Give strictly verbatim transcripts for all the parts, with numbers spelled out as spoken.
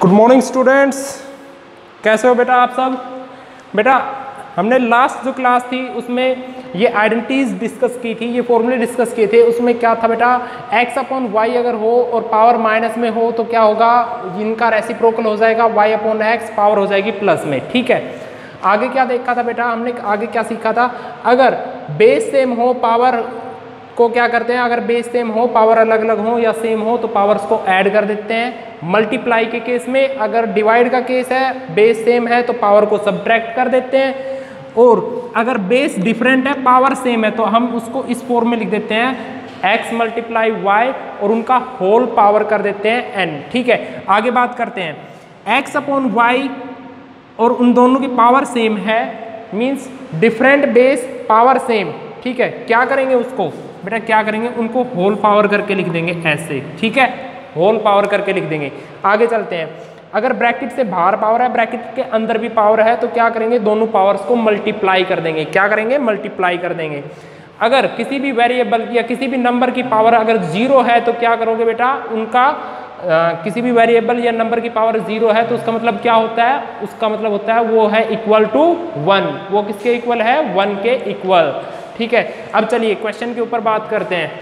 Good morning students, कैसे हो बेटा आप सब। बेटा हमने लास्ट जो क्लास थी उसमें ये आइडेंटिटीज डिस्कस की थी, ये फॉर्मूले डिस्कस किए थे। उसमें क्या था बेटा, x अपॉन वाई अगर हो और पावर माइनस में हो तो क्या होगा, इनका रेसिप्रोकल हो जाएगा y अपॉन एक्स, पावर हो जाएगी प्लस में। ठीक है, आगे क्या देखा था बेटा हमने, आगे क्या सीखा था, अगर बेस सेम हो पावर को क्या करते हैं, अगर बेस सेम हो पावर अलग अलग हो या सेम हो तो पावर्स को ऐड कर देते हैं। मल्टीप्लाई के केस में, अगर डिवाइड का केस है बेस सेम है तो पावर को सब्ट्रैक्ट कर देते हैं, और अगर बेस डिफरेंट है पावर सेम है तो हम उसको इस फॉर्म में लिख देते हैं x मल्टीप्लाई वाई और उनका होल पावर कर देते हैं n। ठीक है, आगे बात करते हैं x अपॉन वाई और उन दोनों की पावर सेम है, means different base power same. ठीक है, क्या करेंगे उसको बेटा, क्या करेंगे उनको होल पावर करके लिख देंगे ऐसे। ठीक है, होल पावर करके लिख देंगे। आगे चलते हैं, अगर ब्रैकेट से बाहर पावर है ब्रैकेट के अंदर भी पावर है तो क्या करेंगे, दोनों पावर्स को मल्टीप्लाई कर देंगे। क्या करेंगे, मल्टीप्लाई कर देंगे। अगर किसी भी वेरिएबल की या किसी भी नंबर की पावर अगर जीरो है तो क्या करोगे बेटा, उनका आ, किसी भी वेरिएबल या नंबर की पावर जीरो है तो उसका मतलब क्या होता है, उसका मतलब होता है वो है इक्वल टू वन। वो किसके इक्वल है, वन के इक्वल। ठीक है, अब चलिए क्वेश्चन के ऊपर बात करते हैं,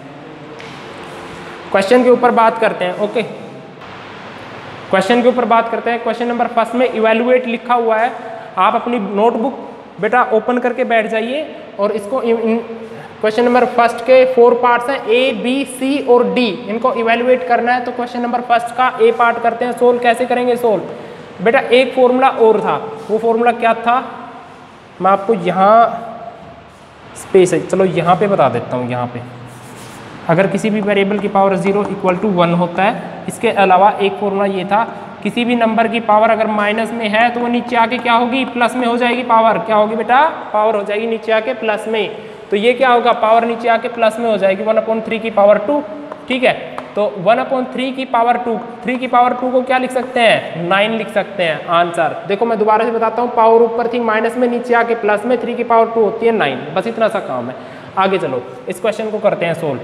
क्वेश्चन के ऊपर बात करते हैं। ओके, क्वेश्चन के ऊपर बात करते हैं। क्वेश्चन नंबर फर्स्ट में इवैल्यूएट लिखा हुआ है, आप अपनी नोटबुक बेटा ओपन करके बैठ जाइए और इसको क्वेश्चन नंबर फर्स्ट के फोर पार्ट्स हैं, ए बी सी और डी, इनको इवैल्यूएट करना है। तो क्वेश्चन नंबर फर्स्ट का ए पार्ट करते हैं सोल्व। कैसे करेंगे सोल्व बेटा, एक फॉर्मूला और था, वो फॉर्मूला क्या था मैं आपको यहाँ स्पेस है, चलो यहाँ पे बता देता हूँ। यहाँ पे अगर किसी भी वेरिएबल की power zero equal to one होता है, इसके अलावा एक फॉर्मूला ये था, किसी भी नंबर की पावर अगर माइनस में है तो वो नीचे आके क्या होगी, प्लस में हो जाएगी। पावर क्या होगी बेटा, पावर हो जाएगी नीचे आके प्लस में। तो ये क्या होगा, पावर नीचे आके प्लस में हो जाएगी वन अपॉन थ्री की पावर टू। ठीक है, तो वन अपॉन थ्री की पावर टू, थ्री की पावर टू को क्या लिख सकते हैं, नाइन लिख सकते हैं आंसर। देखो मैं दोबारा से बताता हूँ, पावर ऊपर थी माइनस में, नीचे आके प्लस में, थ्री की पावर टू होती है नाइन। बस इतना सा काम है। आगे चलो इस क्वेश्चन को करते हैं सोल्व।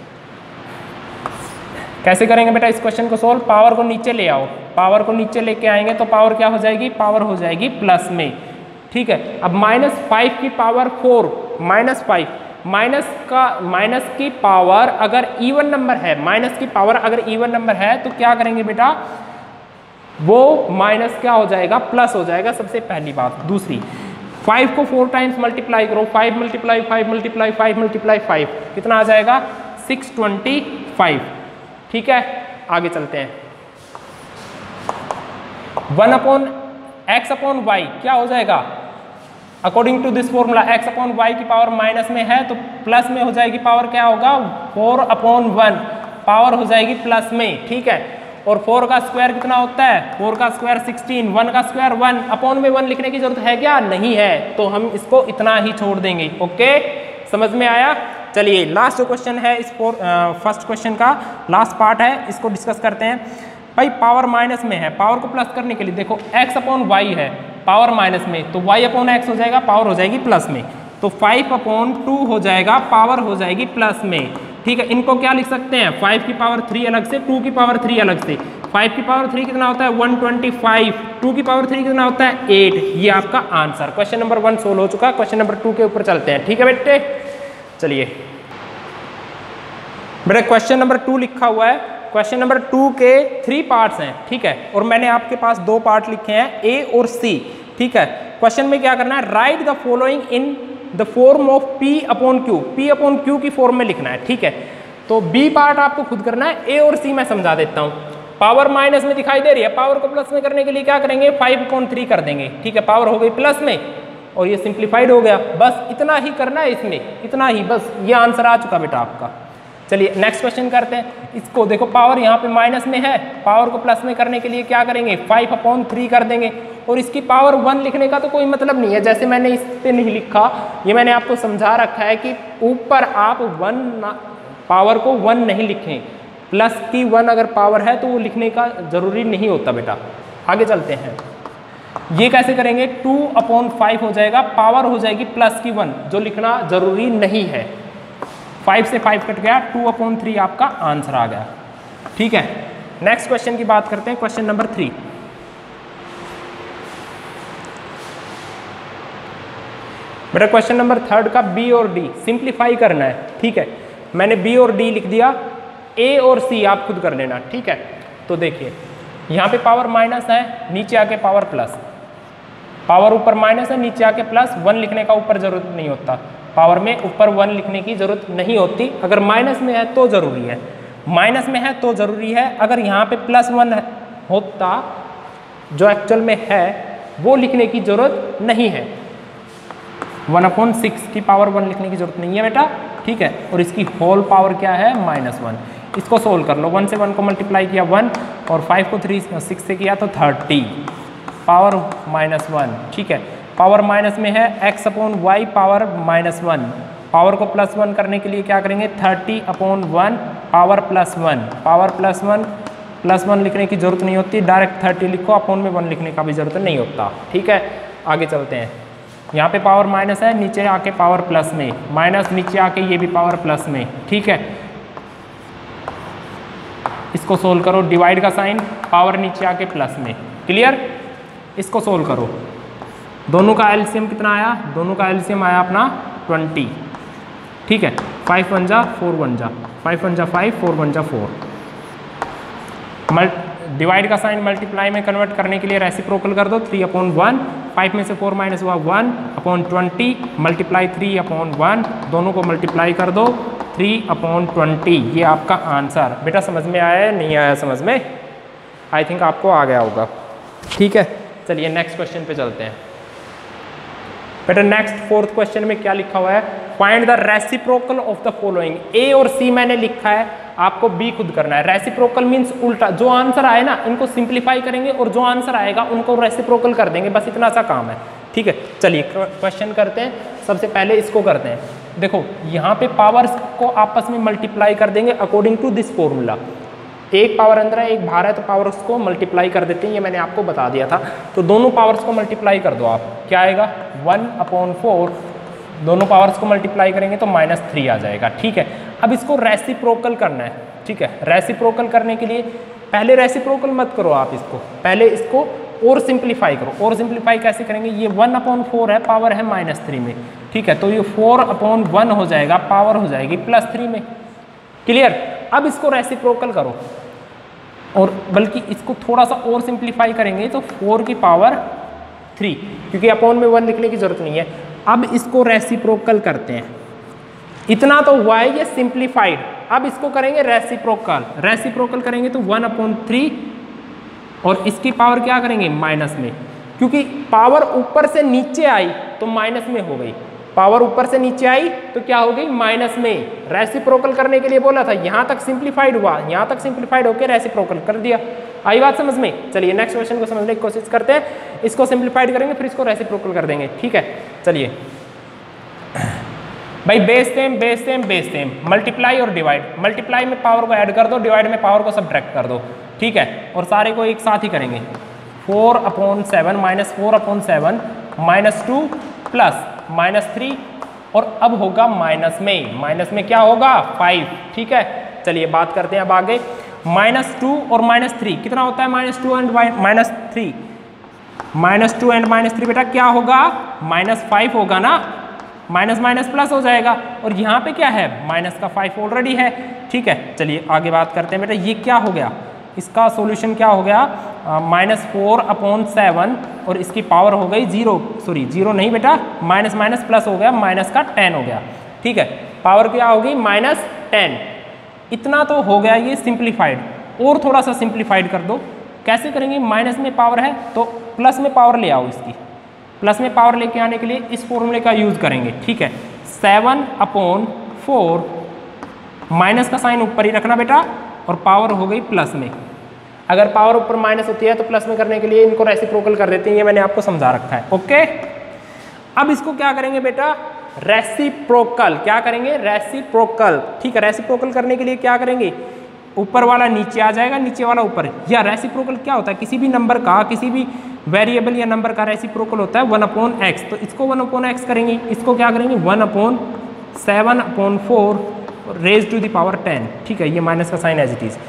कैसे करेंगे बेटा इस क्वेश्चन को सोल्व, पावर को नीचे ले आओ, पावर को नीचे लेके आएंगे तो पावर क्या हो जाएगी, पावर हो जाएगी प्लस में। ठीक है, अब माइनस फाइव की power four, minus five, minus का माइनस की पावर अगर इवन नंबर है, माइनस की पावर अगर इवन नंबर है तो क्या करेंगे बेटा, वो माइनस क्या हो जाएगा, प्लस हो जाएगा। सबसे पहली बात। दूसरी, फाइव को फोर टाइम्स मल्टीप्लाई करो, five multiply five multiply five multiply five, कितना आ जाएगा, सिक्स ट्वेंटी फाइव। ठीक है, आगे चलते हैं। One upon x upon y क्या हो जाएगा, according to this formula x upon y की पावर माइनस में है तो प्लस में हो जाएगी, पावर क्या होगा, फोर अपॉन वन, पावर हो जाएगी प्लस में। ठीक है, और फोर का स्क्वायर कितना होता है, फोर का स्क्वायर सिक्सटीन, वन का स्क्वायर वन, अपॉन में वन लिखने की जरूरत है क्या, नहीं है, तो हम इसको इतना ही छोड़ देंगे। ओके, समझ में आया। चलिए लास्ट जो क्वेश्चन है इस फोर फर्स्ट क्वेश्चन का लास्ट पार्ट है, इसको डिस्कस करते हैं। भाई पावर माइनस में है, पावर को प्लस करने के लिए देखो x अपॉन वाई है, पावर माइनस में, तो y अपॉन एक्स हो जाएगा, पावर हो जाएगी प्लस में, तो फाइव अपॉन टू हो जाएगा, पावर हो जाएगी प्लस में। ठीक है, इनको क्या लिख सकते हैं, फाइव की पावर थ्री अलग से, टू की पावर थ्री अलग से। फाइव की पावर थ्री कितना होता है, वन ट्वेंटी फाइव, टू की पावर थ्री कितना होता है, एट। ये आपका answer. Question number one solve हो चुका, क्वेश्चन नंबर टू के ऊपर चलते हैं। ठीक है बेटे, चलिए बेटा क्वेश्चन नंबर टू लिखा हुआ है, क्वेश्चन नंबर टू के थ्री पार्ट्स हैं। ठीक है, और मैंने आपके पास दो पार्ट लिखे हैं, ए और सी। ठीक है, क्वेश्चन में क्या करना है, write the following in the form of P upon Q, P upon Q की फॉर्म में लिखना है। ठीक है, तो बी पार्ट आपको खुद करना है, ए और सी मैं समझा देता हूँ। पावर माइनस में दिखाई दे रही है, पावर को प्लस में करने के लिए क्या करेंगे, फाइव अपॉन थ्री कर देंगे। ठीक है, पावर हो गई प्लस में और ये सिंप्लीफाइड हो गया। बस इतना ही करना है इसमें, इतना ही, बस ये आंसर आ चुका बेटा आपका। चलिए नेक्स्ट क्वेश्चन करते हैं। इसको देखो पावर यहाँ पे माइनस में है, पावर को प्लस में करने के लिए क्या करेंगे, फाइव अपॉन थ्री कर देंगे, और इसकी पावर वन लिखने का तो कोई मतलब नहीं है, जैसे मैंने इस पे नहीं लिखा, ये मैंने आपको समझा रखा है कि ऊपर आप वन पावर को वन नहीं लिखें, प्लस की वन अगर पावर है तो वो लिखने का जरूरी नहीं होता बेटा। आगे चलते हैं, ये कैसे करेंगे, टू अपॉन फाइव हो जाएगा, पावर हो जाएगी प्लस की वन, जो लिखना जरूरी नहीं है। फाइव से फाइव कट गया, टू अपॉन थ्री आपका आंसर आ गया। ठीक है, नेक्स्ट क्वेश्चन की बात करते हैं, क्वेश्चन नंबर थ्री। बेटा क्वेश्चन नंबर थर्ड का बी और डी सिंप्लीफाई करना है, ठीक है। मैंने बी और डी लिख दिया, ए और सी आप खुद कर लेना, ठीक है। तो देखिए यहाँ पे पावर माइनस है, नीचे आके पावर प्लस, पावर ऊपर माइनस है, नीचे आके प्लस, वन लिखने का ऊपर जरूरत नहीं होता, पावर में ऊपर वन लिखने की जरूरत नहीं होती। अगर माइनस में है तो जरूरी है, माइनस में है तो जरूरी है। अगर यहाँ पे प्लस वन होता जो एक्चुअल में है वो लिखने की जरूरत नहीं है, वन अपॉन सिक्स की पावर वन लिखने की जरूरत नहीं है बेटा, ठीक है। और इसकी होल पावर क्या है, माइनस वन। इसको सोल्व कर लो, वन से वन को मल्टीप्लाई किया वन, और फाइव को थ्री सिक्स से किया तो थर्टी, पावर माइनस वन, ठीक है। पावर माइनस में है, x upon y power minus one, power को प्लस वन करने के लिए क्या करेंगे, thirty upon one power plus one, power plus one, plus one लिखने की जरूरत नहीं होती, डायरेक्ट थर्टी लिखो, अपॉन में वन लिखने का भी जरूरत नहीं होता, ठीक है। आगे चलते हैं, यहाँ पे पावर माइनस है, नीचे आके पावर प्लस में, माइनस नीचे आके ये भी पावर प्लस में, ठीक है। इसको सोल्व करो, डिवाइड का साइन, पावर नीचे आके प्लस में, क्लियर। इसको सोल्व करो, दोनों का एलसीएम कितना आया, दोनों का एलसीएम आया अपना ट्वेंटी, ठीक है। फाइव वन जा फोर वन जा, फाइव वन जा फाइव, फोर वन जा फोर। मल डिवाइड का साइन मल्टीप्लाई में कन्वर्ट करने के लिए रेसिप्रोकल कर दो, थ्री अपॉन वन, फाइव में से फोर माइनस हुआ one upon twenty, multiply three upon one, दोनों को मल्टीप्लाई कर दो, थ्री अपॉन ट्वेंटी, ये आपका आंसर। बेटा समझ में आया है, नहीं आया समझ में, आई थिंक आपको आ गया होगा, ठीक है। चलिए नेक्स्ट क्वेश्चन पे चलते हैं। बेटा नेक्स्ट फोर्थ क्वेश्चन में क्या लिखा हुआ है, find the reciprocal of the following. A और सी मैंने लिखा है, आपको बी खुद करना है। रेसिप्रोकल मींस उल्टा, जो आंसर आए ना इनको सिंप्लीफाई करेंगे और जो आंसर आएगा उनको रेसिप्रोकल कर देंगे, बस इतना सा काम है, ठीक है। चलिए क्वेश्चन करते हैं, सबसे पहले इसको करते हैं। देखो यहाँ पे पावर्स को आपस में मल्टीप्लाई कर देंगे अकॉर्डिंग टू दिस फॉर्मूला, एक पावर अंदर है एक बाहर है, तो पावर्स को मल्टीप्लाई कर देते हैं, ये मैंने आपको बता दिया था। तो दोनों पावर्स को मल्टीप्लाई कर दो आप, क्या आएगा, वन अपॉन फोर, दोनों पावर्स को मल्टीप्लाई करेंगे तो माइनस थ्री आ जाएगा, ठीक है। अब इसको रेसिप्रोकल करना है, ठीक है। रेसिप्रोकल करने के लिए पहले रेसिप्रोकल मत करो आप इसको, पहले इसको और सिंप्लीफाई करो। और सिंप्लीफाई कैसे करेंगे, ये वन अपॉन फोर है, पावर है माइनस थ्री में, ठीक है। तो ये फोर अपॉन वन हो जाएगा, पावर हो जाएगी प्लस थ्री में, क्लियर। अब इसको रेसिप्रोकल करो, और बल्कि इसको थोड़ा सा और सिंप्लीफाई करेंगे तो फोर की पावर थ्री, क्योंकि अपॉन में वन लिखने की जरूरत नहीं है। अब इसको रेसिप्रोकल करते हैं, इतना तो हुआ है ये सिंप्लीफाइड। अब इसको करेंगे रेसिप्रोकल, रेसिप्रोकल करेंगे तो वन अपॉन थ्री, और इसकी पावर क्या करेंगे, माइनस में, क्योंकि पावर ऊपर से नीचे आई तो माइनस में हो गई, पावर ऊपर से नीचे आई तो क्या हो गई, माइनस में। रेसिप्रोकल करने के लिए बोला था, यहाँ तक सिंप्लीफाइड हुआ, यहाँ तक सिंप्लीफाइड होकर रेसिप्रोकल कर दिया। आई बात समझ में। चलिए नेक्स्ट क्वेश्चन को समझने की कोशिश करते हैं, इसको सिंप्लीफाइड करेंगे फिर इसको रेसिप्रोकल कर देंगे, ठीक है। चलिए भाई, base same base same base same, multiply और डिवाइड, मल्टीप्लाई में पावर को ऐड कर दो, डिवाइड में पावर को सब्ट्रैक्ट कर दो, ठीक है। और सारे को एक साथ ही करेंगे, four upon seven minus four upon seven minus two plus minus three, और अब होगा माइनस में, माइनस में क्या होगा, फाइव, ठीक है। चलिए बात करते हैं अब आगे, माइनस टू और माइनस थ्री कितना होता है, minus two and minus three, minus two and minus three बेटा क्या होगा, माइनस फाइव होगा ना, माइनस माइनस प्लस हो जाएगा, और यहाँ पे क्या है, माइनस का फाइव ऑलरेडी है, ठीक है। चलिए आगे बात करते हैं बेटा, ये क्या हो गया, इसका सॉल्यूशन क्या हो गया, माइनस फोर अपॉन सेवन, और इसकी पावर हो गई जीरो, सॉरी जीरो नहीं बेटा, माइनस माइनस प्लस हो गया, माइनस का टेन हो गया, ठीक है। पावर क्या होगी, माइनस टेन। इतना तो हो गया ये सिंप्लीफाइड, और थोड़ा सा सिंप्लीफाइड कर दो। कैसे करेंगे, माइनस में पावर है तो प्लस में पावर ले आओ, इसकी प्लस में पावर लेके आने के लिए इस फॉर्मूले का यूज करेंगे, ठीक है। सेवन अपॉन फोर, माइनस का साइन ऊपर ही रखना बेटा, और पावर हो गई प्लस में। अगर पावर ऊपर माइनस होती है तो प्लस में करने के लिए इनको रेसिप्रोकल कर देते हैं, ये मैंने आपको समझा रखा है, ओके। अब इसको क्या करेंगे बेटा, रेसिप्रोकल, क्या करेंगे, रेसिप्रोकल, ठीक है। रेसिप्रोकल करने के लिए क्या करेंगे, ऊपर वाला नीचे आ जाएगा, नीचे वाला ऊपर, या रेसिप्रोकल क्या होता है, किसी भी नंबर का, किसी भी वेरिएबल या नंबर का रेसिप्रोकल होता है वन अपॉन एक्स, तो इसको वन अपॉन एक्स करेंगे, इसको क्या करेंगे, one upon seven upon four raise to the power ten, ठीक है। ये माइनस का sign as it is,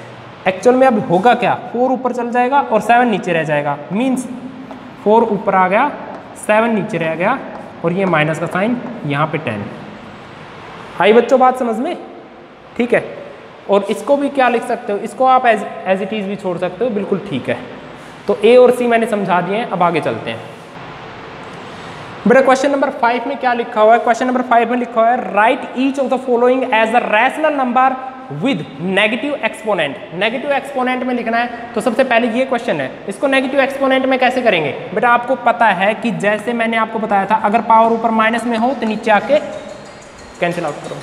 actual में अब होगा क्या, फोर ऊपर चल जाएगा और सेवन नीचे रह जाएगा, मीन्स फोर ऊपर आ गया, सेवन नीचे रह गया और ये माइनस का साइन यहाँ पे टेन। आई बच्चों बात समझ में, ठीक है। और इसको भी क्या लिख सकते हो, इसको आप एज एज इट इज़ भी छोड़ सकते हो, बिल्कुल ठीक है। तो ए और सी मैंने समझा दिए हैं, अब आगे चलते हैं। बेटा क्वेश्चन नंबर फाइव में क्या लिखा हुआ है, क्वेश्चन नंबर फाइव में लिखा हुआ है write each of the following as a rational number with negative exponent. Negative exponent में लिखना है, तो सबसे पहले ये क्वेश्चन है, इसको नेगेटिव एक्सपोनेंट में कैसे करेंगे। बेटा आपको पता है कि जैसे मैंने आपको बताया था, अगर पावर ऊपर माइनस में हो तो नीचे आके कैंसिल आउट करो।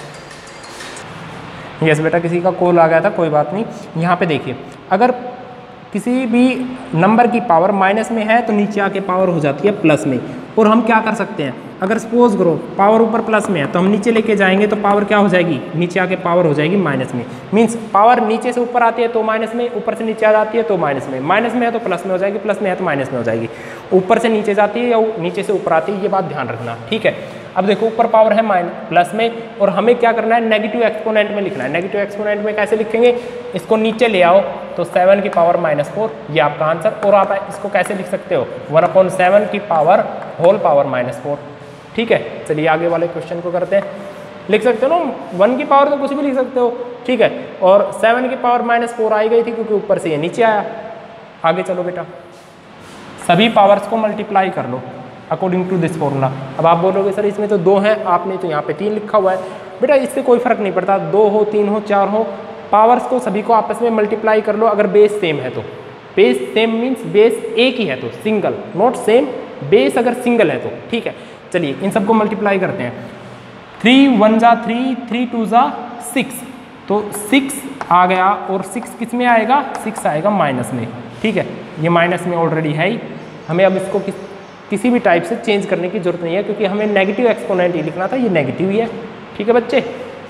यस बेटा किसी का कॉल आ गया था, कोई बात नहीं। यहाँ पे देखिए, अगर किसी भी नंबर की पावर माइनस में है तो नीचे आके पावर हो जाती है प्लस में। और हम क्या कर सकते हैं, अगर सपोज करो पावर ऊपर प्लस में है तो हम नीचे लेके जाएंगे तो पावर क्या हो जाएगी, नीचे आके पावर हो जाएगी माइनस में। मीन्स पावर नीचे से ऊपर आती है तो माइनस में, ऊपर से नीचे आ जाती है तो माइनस में, माइनस में है तो प्लस में हो जाएगी, प्लस में है तो माइनस में हो जाएगी। ऊपर से नीचे जाती है या नीचे से ऊपर आती है, ये बात ध्यान रखना, ठीक है। अब देखो ऊपर पावर है माइनस प्लस में और हमें क्या करना है, नेगेटिव एक्सपोनेंट में लिखना है। नेगेटिव एक्सपोनेंट में कैसे लिखेंगे, इसको नीचे ले आओ तो सेवन की पावर माइनस फोर, ये आपका आंसर। और आप इसको कैसे लिख सकते हो, वन अपॉन सेवन की power whole power minus four, ठीक है। चलिए आगे वाले क्वेश्चन को करते हैं। लिख सकते हो ना, वन की पावर तो कुछ भी लिख सकते हो, ठीक है। और सेवन की पावर माइनस फोर आई गई थी क्योंकि ऊपर से ये नीचे आया। आगे चलो बेटा, सभी पावर्स को मल्टीप्लाई कर लो अकॉर्डिंग टू दिस फॉर्मूला। अब आप बोलोगे सर इसमें तो दो हैं, आपने तो यहाँ पे तीन लिखा हुआ है। बेटा इससे कोई फर्क नहीं पड़ता, दो हो, तीन हो, चार हो, पावर्स को सभी को आपस में मल्टीप्लाई कर लो। अगर बेस सेम है तो, बेस सेम मीन्स बेस एक ही है तो सिंगल, नॉट सेम बेस अगर सिंगल है तो, ठीक है। चलिए इन सबको मल्टीप्लाई करते हैं। थ्री वन जा थ्री, थ्री टू जा सिक्स, तो सिक्स आ गया और सिक्स किस में आएगा, सिक्स आएगा माइनस में, ठीक है। ये माइनस में ऑलरेडी है ही, हमें अब इसको किस किसी भी टाइप से चेंज करने की जरूरत नहीं है क्योंकि हमें नेगेटिव एक्सपोनेंट ही लिखना था, ये नेगेटिव ही है, ठीक है बच्चे।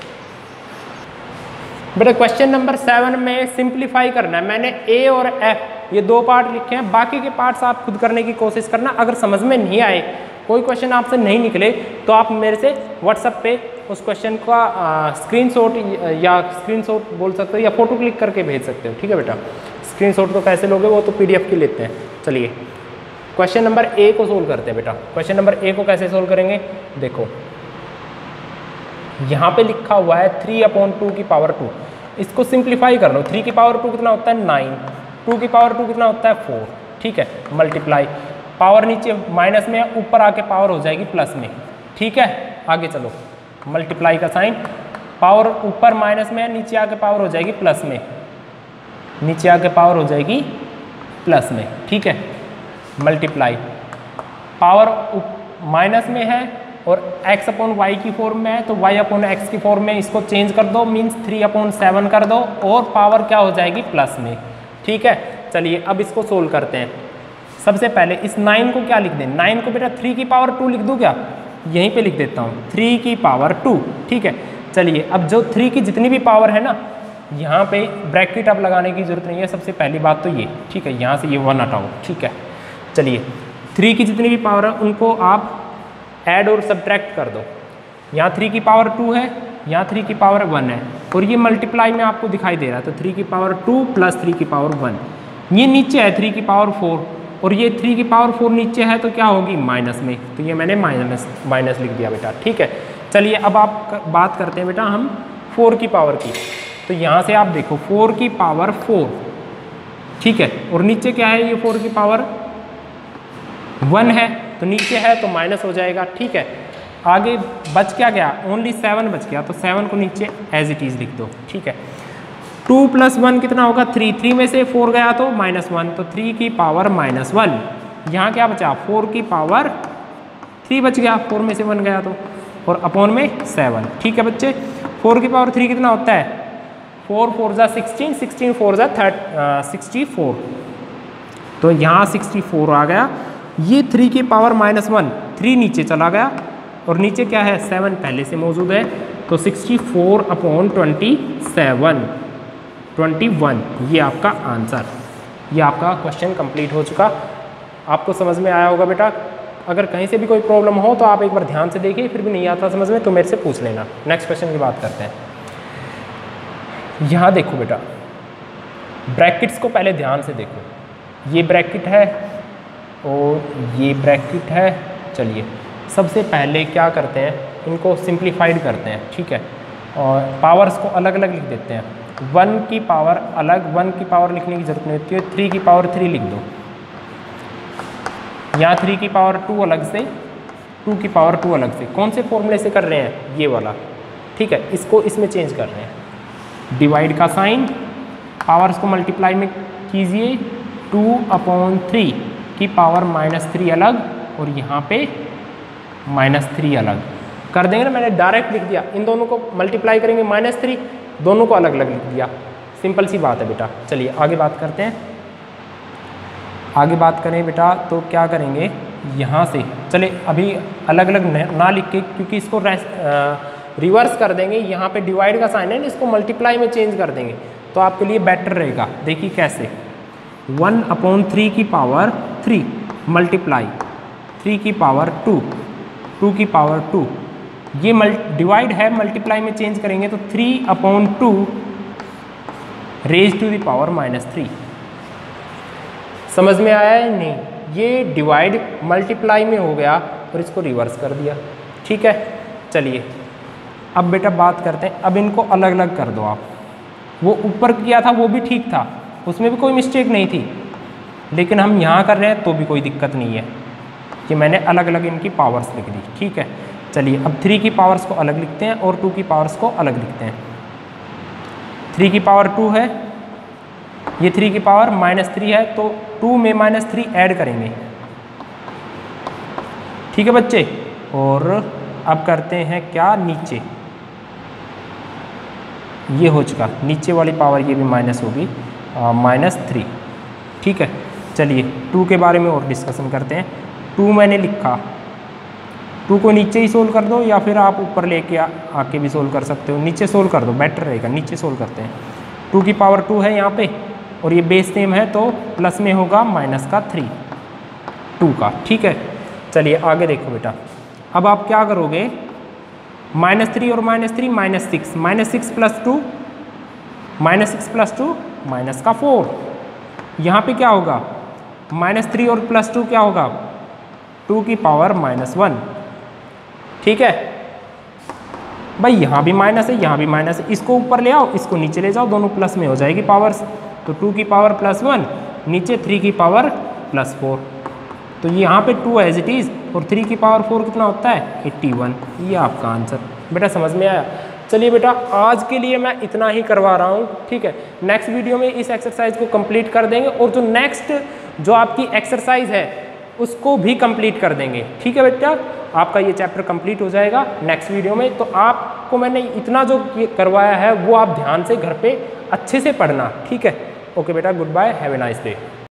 बेटा क्वेश्चन नंबर सेवन में सिंप्लीफाई करना है। मैंने ए और एफ ये दो पार्ट लिखे हैं, बाकी के पार्ट्स आप खुद करने की कोशिश करना। अगर समझ में नहीं आए, कोई क्वेश्चन आपसे नहीं निकले, तो आप मेरे से व्हाट्सएप पे उस क्वेश्चन का स्क्रीनशॉट या स्क्रीनशॉट बोल सकते हो या फोटो क्लिक करके भेज सकते हो, ठीक है बेटा। स्क्रीनशॉट तो कैसे लोगे, वो तो पीडीएफ की लेते हैं। चलिए क्वेश्चन नंबर ए को सोल्व करते हैं बेटा। क्वेश्चन नंबर ए को कैसे सोल्व करेंगे, देखो यहाँ पे लिखा हुआ है थ्री अपॉन टू की पावर टू, इसको सिंप्लीफाई कर लो। थ्री की पावर टू कितना होता है, नाइन, टू की पावर टू कितना होता है, फोर, ठीक है। मल्टीप्लाई, पावर नीचे माइनस में, ऊपर आके पावर हो जाएगी प्लस में, ठीक है। आगे चलो, मल्टीप्लाई का साइन, पावर ऊपर माइनस में, नीचे आके पावर हो जाएगी प्लस में, नीचे आके पावर हो जाएगी प्लस में, ठीक है। मल्टीप्लाई, पावर माइनस में है और x अपॉन वाई की फॉर्म में है तो y अपॉन एक्स की फॉर्म में, इसको चेंज कर दो, मीन्स थ्री अपॉन सेवन कर दो और पावर क्या हो जाएगी प्लस में, ठीक है। चलिए अब इसको सोल्व करते हैं। सबसे पहले इस नाइन को क्या लिख दें, नाइन को बेटा थ्री की पावर टू लिख दूँ क्या, यहीं पे लिख देता हूँ थ्री की पावर टू, ठीक है। चलिए अब जो थ्री की जितनी भी पावर है ना, यहाँ पे ब्रैकेट अब लगाने की जरूरत नहीं है, सबसे पहली बात तो ये, ठीक है। यहाँ से ये वन हटाओ, ठीक है। चलिए थ्री की जितनी भी पावर है उनको आप ऐड और सब्ट्रैक्ट कर दो। यहाँ थ्री की पावर टू है, यहाँ थ्री की पावर वन है और ये मल्टीप्लाई में आपको दिखाई दे रहा है, तो थ्री की पावर टू प्लस थ्री की पावर वन, ये नीचे है थ्री की पावर फोर और ये थ्री की पावर फोर नीचे है तो क्या होगी माइनस में, तो ये मैंने माइनस माइनस लिख दिया बेटा, ठीक है। चलिए अब आप बात करते हैं बेटा हम फोर की पावर की, तो यहाँ से आप देखो फोर की पावर फोर, ठीक है। और नीचे क्या है, ये फोर की पावर वन है तो नीचे है तो माइनस हो जाएगा, ठीक है। आगे बच क्या गया, ओनली सेवन बच गया, तो सेवन को नीचे एज इट इज़ लिख दो, ठीक है। टू प्लस वन कितना होगा, थ्री, थ्री में से फोर गया तो माइनस वन, तो थ्री की पावर माइनस वन। यहाँ क्या बचा, फोर की पावर थ्री बच गया, फोर में से वन गया तो, और अपॉन में सेवन, ठीक है बच्चे। फोर की पावर थ्री कितना होता है, फोर फोर जा सिक्सटीन, सिक्सटीन फोर जा थर्ट सिक्सटी फोर, तो यहाँ सिक्सटी फोर आ गया। ये थ्री की पावर माइनस वन, थ्री नीचे चला गया और नीचे क्या है, सेवन पहले से मौजूद है, तो sixty four upon twenty seven, twenty one, ये आपका आंसर। ये आपका क्वेश्चन कंप्लीट हो चुका। आपको समझ में आया होगा बेटा। अगर कहीं से भी कोई प्रॉब्लम हो तो आप एक बार ध्यान से देखिए, फिर भी नहीं आता समझ में तो मेरे से पूछ लेना। नेक्स्ट क्वेश्चन की बात करते हैं। यहाँ देखो बेटा, ब्रैकेट्स को पहले ध्यान से देखो, ये ब्रैकेट है और ये ब्रैकेट है। चलिए सबसे पहले क्या करते हैं, इनको सिंप्लीफाइड करते हैं, ठीक है, और पावर्स को अलग अलग लिख देते हैं। वन की पावर अलग, वन की पावर लिखने की जरूरत नहीं होती है, थ्री की पावर थ्री लिख दो। यहाँ थ्री की पावर टू अलग से, टू की पावर टू अलग से। कौन से फॉर्मूले से कर रहे हैं, ये वाला, ठीक है, इसको इसमें चेंज कर रहे हैं। डिवाइड का साइन, पावर्स को मल्टीप्लाई में कीजिए, टू अपॉन थ्री की पावर माइनस थ्री अलग और यहाँ पे माइनस थ्री अलग कर देंगे ना। मैंने डायरेक्ट लिख दिया, इन दोनों को मल्टीप्लाई करेंगे माइनस थ्री, दोनों को अलग अलग लिख दिया। सिंपल सी बात है बेटा। चलिए आगे बात करते हैं। आगे बात करें बेटा तो क्या करेंगे, यहाँ से चले अभी अलग अलग ना लिख के, क्योंकि इसको रिवर्स कर देंगे। यहाँ पे डिवाइड का साइन है, इसको मल्टीप्लाई में चेंज कर देंगे तो आपके लिए बेटर रहेगा। देखिए कैसे, वन अपॉन थ्री की पावर थ्री मल्टीप्लाई थ्री की पावर टू, टू की पावर टू, ये मल्ट डिवाइड है, मल्टीप्लाई में चेंज करेंगे तो three upon two raise to the power minus three. समझ में आया है नहीं? ये डिवाइड मल्टीप्लाई में हो गया और इसको रिवर्स कर दिया, ठीक है। चलिए अब बेटा बात करते हैं, अब इनको अलग अलग कर दो आप। वो ऊपर किया था वो भी ठीक था, उसमें भी कोई मिस्टेक नहीं थी, लेकिन हम यहाँ कर रहे हैं तो भी कोई दिक्कत नहीं है कि मैंने अलग अलग इनकी पावर्स लिख दी, ठीक है। चलिए अब थ्री की पावर्स को अलग लिखते हैं और टू की पावर्स को अलग लिखते हैं। थ्री की पावर टू है, ये थ्री की पावर माइनस थ्री है, तो टू में माइनस थ्री ऐड करेंगे, ठीक है बच्चे। और अब करते हैं क्या, नीचे ये हो चुका, नीचे वाली पावर ये भी माइनस होगी, माइनस थ्री, ठीक है। चलिए टू के बारे में और डिस्कशन करते हैं। टू मैंने लिखा, टू को नीचे ही सोल्व कर दो या फिर आप ऊपर लेके आके भी सोल्व कर सकते हो। नीचे सोल्व कर दो, बेटर रहेगा, नीचे सोल्व करते हैं। टू की पावर टू है यहाँ पे और ये बेस सेम है तो प्लस में होगा माइनस का थ्री, टू का, ठीक है। चलिए आगे देखो बेटा, अब आप क्या करोगे, माइनस थ्री और minus three minus six, minus six plus two, minus six plus two minus का फोर। यहाँ पे क्या होगा, माइनस थ्री और प्लस टू क्या होगा, टू की पावर माइनस वन, ठीक है भाई। यहाँ भी माइनस है, यहाँ भी माइनस है, इसको ऊपर ले आओ, इसको नीचे ले जाओ, दोनों प्लस में हो जाएगी पावर्स। तो टू की पावर प्लस वन, नीचे थ्री की पावर प्लस फोर, तो यहाँ पे टू एज इट इज़ और थ्री की पावर फोर कितना होता है, एट्टी वन। ये आपका आंसर बेटा, समझ में आया। चलिए बेटा आज के लिए मैं इतना ही करवा रहा हूँ, ठीक है। नेक्स्ट वीडियो में इस एक्सरसाइज को कंप्लीट कर देंगे और जो नेक्स्ट जो आपकी एक्सरसाइज है उसको भी कंप्लीट कर देंगे, ठीक है बेटा। आपका ये चैप्टर कंप्लीट हो जाएगा नेक्स्ट वीडियो में। तो आपको मैंने इतना जो ये करवाया है वो आप ध्यान से घर पे अच्छे से पढ़ना, ठीक है। ओके बेटा, good bye, have a nice day.